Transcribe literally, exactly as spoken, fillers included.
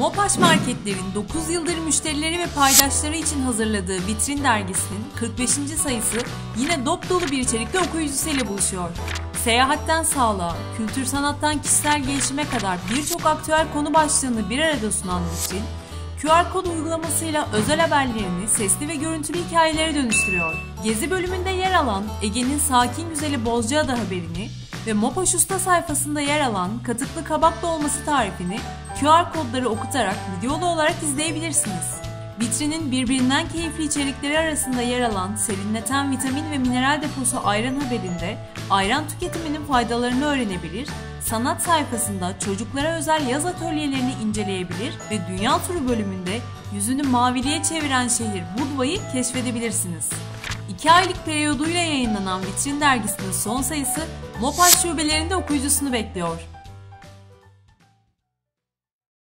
Mopaş Marketler'in dokuz yıldır müşterileri ve paydaşları için hazırladığı Vitrin dergisinin kırk beşinci sayısı yine dop dolu bir içerikle okuyucusuyla buluşuyor. Seyahatten sağlığa, kültür sanattan kişisel gelişime kadar birçok aktüel konu başlığını bir arada sunan Vitrin, Q R kod uygulamasıyla özel haberlerini sesli ve görüntülü hikayelere dönüştürüyor. Gezi bölümünde yer alan Ege'nin sakin güzeli Bozcaada haberini ve Mopaş Usta sayfasında yer alan katıklı kabak dolması tarifini Q R kodları okutarak videolu olarak izleyebilirsiniz. Vitrinin birbirinden keyifli içerikleri arasında yer alan serinleten vitamin ve mineral deposu ayran haberinde ayran tüketiminin faydalarını öğrenebilir, sanat sayfasında çocuklara özel yaz atölyelerini inceleyebilir ve dünya turu bölümünde yüzünü maviliğe çeviren şehir Budva'yı keşfedebilirsiniz. İki aylık periyoduyla yayınlanan Vitrin dergisinin son sayısı Mopaş şubelerinde okuyucusunu bekliyor.